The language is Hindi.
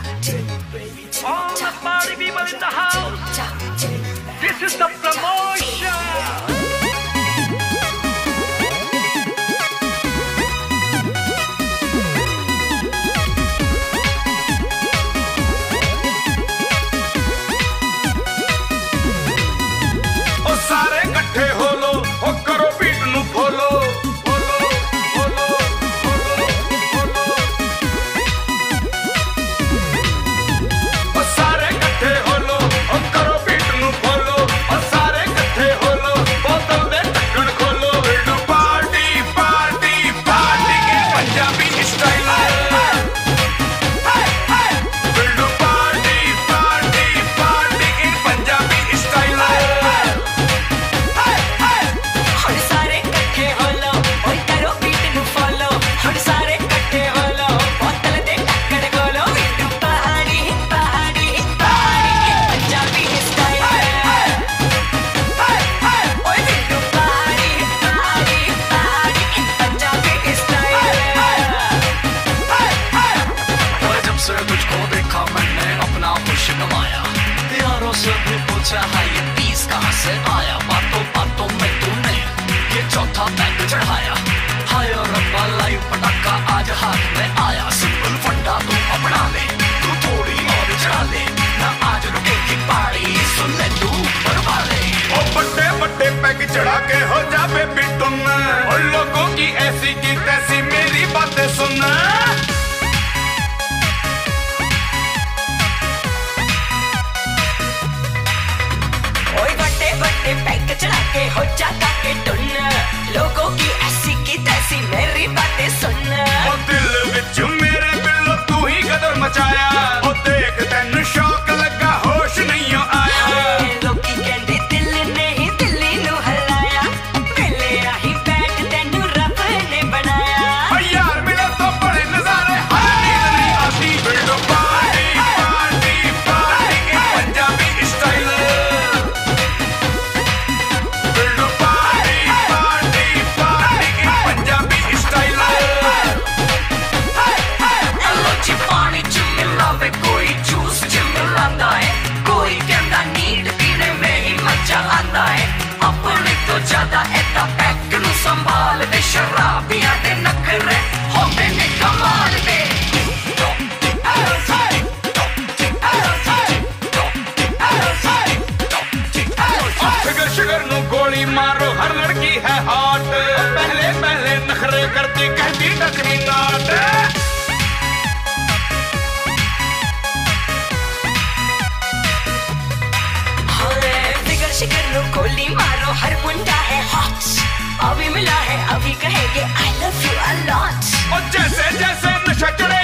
All the party people in the house, this is the promotion. सारे इकट्ठे हो लो, ओ करो बीट नू follow, follow, follow, follow, follow. ओ सारे इकट्ठे हो लो, ओ करो बीट नू फॉलो, ओ सारे इकट्ठे हो लो, बोतल दे ढक्कन खोलो। पार्टी पार्टी पार्टी के पंजाबी स्टाइल है। पार्टी पार्टी पार्टी के पंजाबी स्टाइल है। तुझको देखा मैंने अपना होश गंवाया, यारों से भी पूछा है ये पीस कहाँ से आया। बातों बातों में तूने ये चौथा पैक चढ़ाया। हाय रब्बा लाइव पटाखा आज हाथ में आया। सिंपल फंडा तू अपना ले, तू थोड़ी और चढ़ा ले ना, आज रुकेगी पार्टी सुन ले तू बरवा ले। ओ बड़े बड़े पैक चढ़ा के हो जा बेबी टुन, और लोगों की ऐसी की तैसी मेरी बातें सुन। पैक चढ़ा के हो जाता के टुन, लोगों की ऐसी की तैसी मेरी बातें सुन। ओ दिल विच मेरे बिल्लो तू ही गदर मचाया, ओ देख तैनू शौक लगा होश नहीं आया। लोकी कहंदे दिल ने ही दिल्ली नू हलाया, वेले आही बैठ तैनू रब ने बनाया। ओ यार मिले तो बड़े नजारे, हर नींद नहीं आती। बिल्डो पार्टी पार्टी पार्टी के पंजाबी स्टाइल। ज्यादा ऐसा पैक नू संभाल दे, शराबियां दे नखरे होंदे ने कमाल दे। शुगर शुगर नू गोली मारो, हर लड़की है हॉट। पहले पहले नखरे करती कहती टच मी नॉट। शिकर नु गोली मारो, हर मुंडा है हॉट। अभी मिला है अभी कहेंगे I love you a lot। और जैसे जैसे नशा चढ़े